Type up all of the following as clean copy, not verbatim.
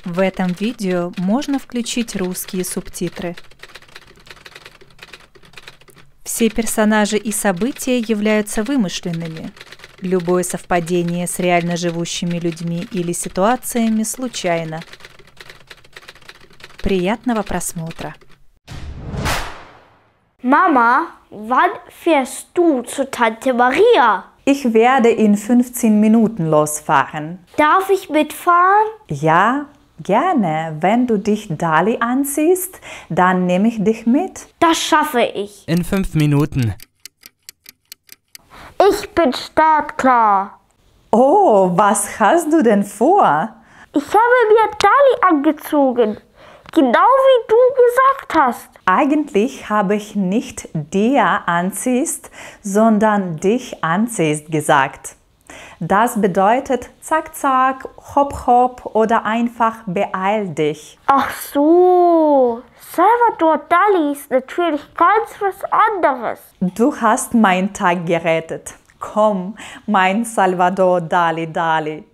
В этом видео можно включить русские субтитры. Все персонажи и события являются вымышленными. Любое совпадение с реально живущими людьми или ситуациями случайно. Приятного просмотра! Mama, wann fährst du zu Tante Maria? Ich werde in 15 Minuten losfahren. Darf ich mitfahren? Ja, gerne. Wenn du dich Dali anziehst, dann nehme ich dich mit. Das schaffe ich. In 5 Minuten. Ich bin startklar. Oh, was hast du denn vor? Ich habe mir Dali angezogen. Genau wie du gesagt hast. Eigentlich habe ich nicht dir anziehst, sondern dich anziehst gesagt. Das bedeutet zack zack, hopp hopp oder einfach beeil dich. Ach so. Salvador Dali ist natürlich ganz was anderes. Du hast meinen Tag gerettet. Komm, mein Salvador Dali Dali.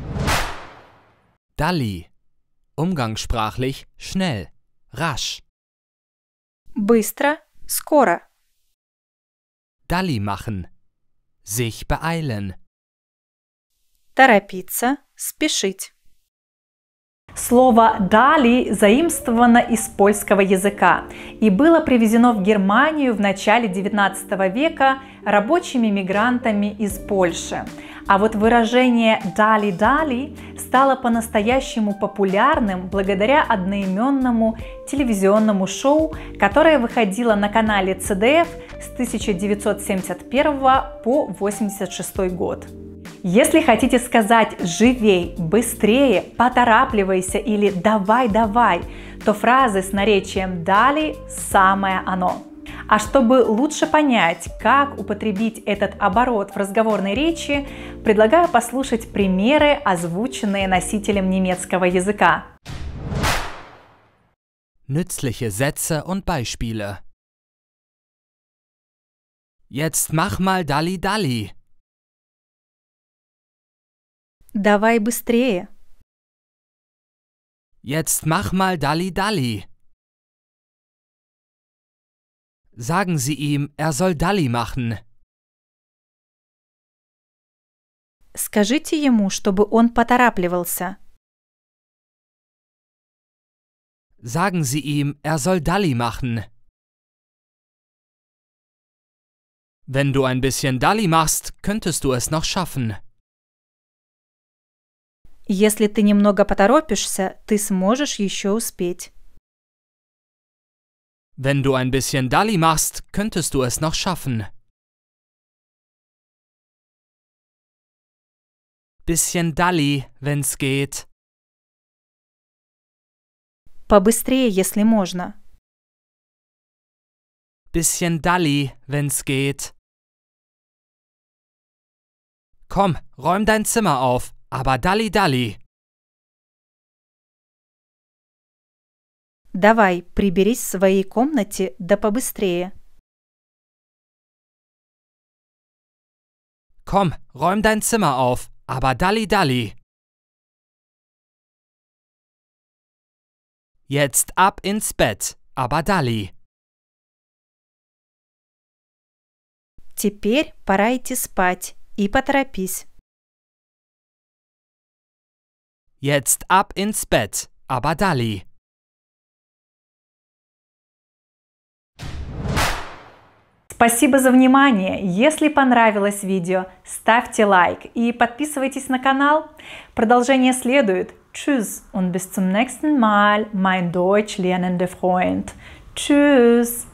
Dali. Umgangssprachlich schnell, rasch. Быстро, скоро. Dali machen. Sich beeilen. Торопиться, спешить. Слово «дали» заимствовано из польского языка и было привезено в Германию в начале XIX века рабочими мигрантами из Польши. А вот выражение «дали-дали» стало по-настоящему популярным благодаря одноименному телевизионному шоу, которое выходило на канале ЦДФ с 1971 по 1986 год. Если хотите сказать «живей», «быстрее», «поторапливайся» или «давай-давай», то фразы с наречием «дали» – самое оно. А чтобы лучше понять, как употребить этот оборот в разговорной речи, предлагаю послушать примеры, озвученные носителем немецкого языка. Nützliche Sätze und Beispiele. Jetzt mach mal Dalli-Dalli. Давай быстрее. Jetzt mach mal Dalli-Dalli. Sagen Sie ihm, er soll Dalli machen. Скажите ему, чтобы он поторапливался. Sagen Sie ihm, er soll Dalli machen. Wenn du ein bisschen Dalli machst, könntest du es noch schaffen. Если ты немного поторопишься, ты сможешь еще успеть. Wenn du ein bisschen Dalli machst, könntest du es noch schaffen. Bisschen Dalli, wenn's geht. Побыстрее, если можно. Bisschen Dalli, wenn's geht. Komm, räum dein Zimmer auf, aber Dalli-Dalli. Давай, приберись в своей комнате, да побыстрее. Komm, räum dein Zimmer auf, aber Dalli-Dalli. Jetzt ab ins Bett, aber Dalli. Теперь пора идти спать, и поторопись. Jetzt ab ins Bett, aber Dalli. Спасибо за внимание! Если понравилось видео, ставьте лайк и подписывайтесь на канал. Продолжение следует. Tschüss und bis zum nächsten Mal, mein Deutsch lernender Freund. Tschüss!